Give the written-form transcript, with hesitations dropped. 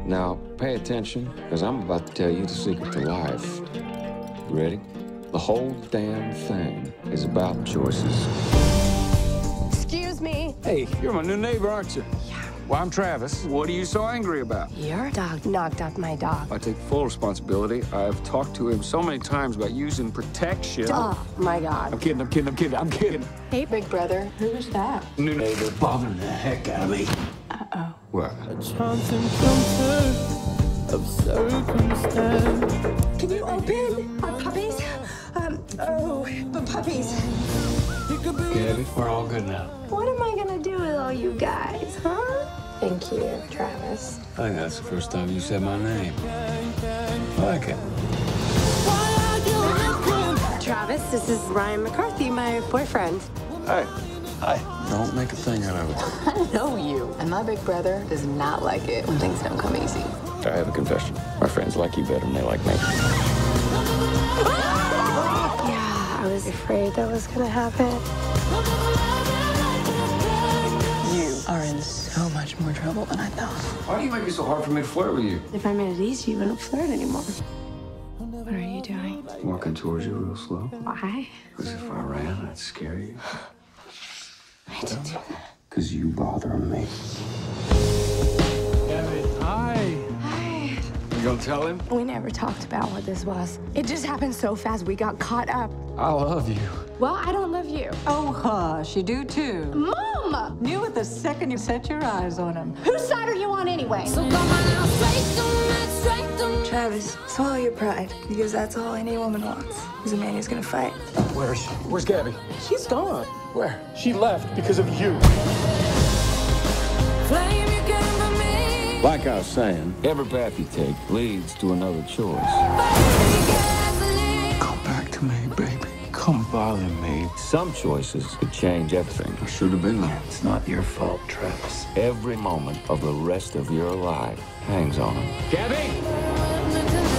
Now, pay attention, because I'm about to tell you the secret to life. You ready? The whole damn thing is about choices. Excuse me. Hey, you're my new neighbor, aren't you? Yeah. Well, I'm Travis. What are you so angry about? Your dog knocked up my dog. I take full responsibility. I've talked to him so many times about using protection. Oh, my God. I'm kidding. Hey, big brother. Who was that? New neighbor bothering the heck out of me. Uh-oh. What? A chance encounter of circumstance. Can you open our puppies? The puppies. Gabby, we're all good now. What am I gonna do with all you guys, huh? Thank you, Travis. I think that's the first time you said my name. I like it. Travis, this is Ryan McCarthy, my boyfriend. Hi. Don't make a thing out of it. I know you. And my big brother does not like it when things don't come easy. I have a confession. My friends like you better than they like me. Yeah, I was afraid that was gonna happen. You are in so much more trouble than I thought. Why do you make it so hard for me to flirt with you? If I made it easy, you wouldn't flirt anymore. What are you doing? Walking towards you real slow. Why? Because if I ran, I'd scare you. I did do that. Because you bother me. Gabby, hi. Hi. You gonna tell him? We never talked about what this was. It just happened so fast, we got caught up. I love you. Well, I don't love you. Oh, hush, you do too. Mom! Knew it the second you set your eyes on him. Whose side are you on anyway? Travis, swallow your pride, because that's all any woman wants, is a man who's gonna fight. Where is she? Where's Gabby? She's gone. Where? She left because of you. Like I was saying, every path you take leads to another choice. Come back to me, baby. Come bother me. Some choices could change everything. I should have been there. It's not your fault, Travis. Every moment of the rest of your life hangs on them. Gabby!